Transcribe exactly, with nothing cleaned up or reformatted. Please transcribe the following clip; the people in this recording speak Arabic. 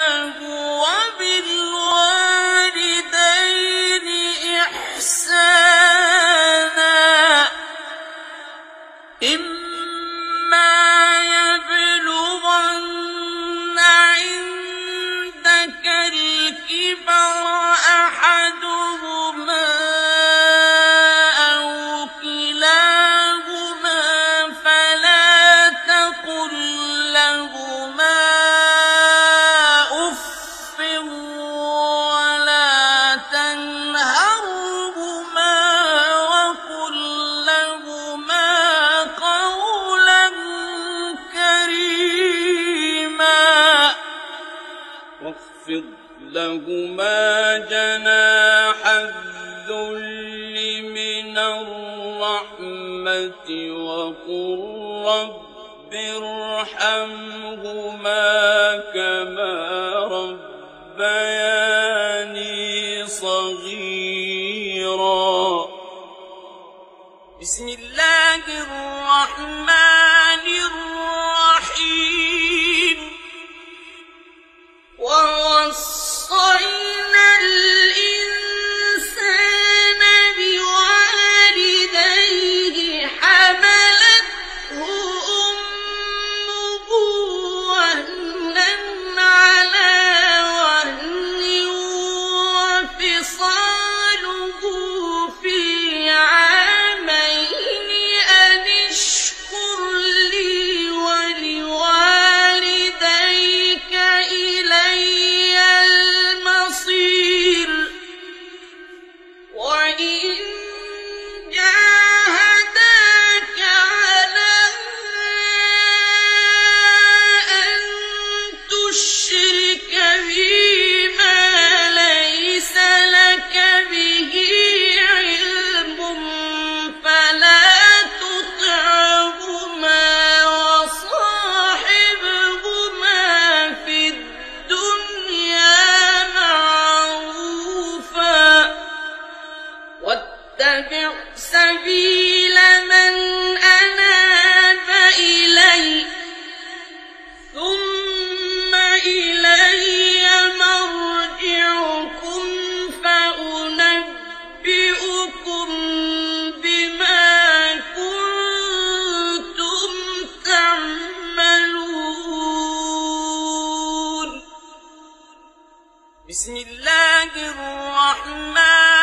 وبالوالدين إحسانا إما يبلغن عندك الكبر أحدهما أو كلاهما فلا تقل لهما أف ولا تنهرهما وقل لهما قولا كريما واخفض لهما جناح الذل من الرحمة وقل رب ارحمهما كما ربياني صغيرا. بسم الله الرحمن الرحيم. ووصينا الإنسان بوالديه حملته أمه وهنا على وهن وفصاله في عامين أن اشكر لي ولوالديك إلي المصير. وإن جاهداك على أن تشرك بي ما ليس لك به علم فلا تطعهما وصاحبهما في الدنيا معروفا واتبع سبيل من أناب إلي ثم إلي مرجعكم فأنبئكم بما كنتم تعملون. بسم الله الرحمن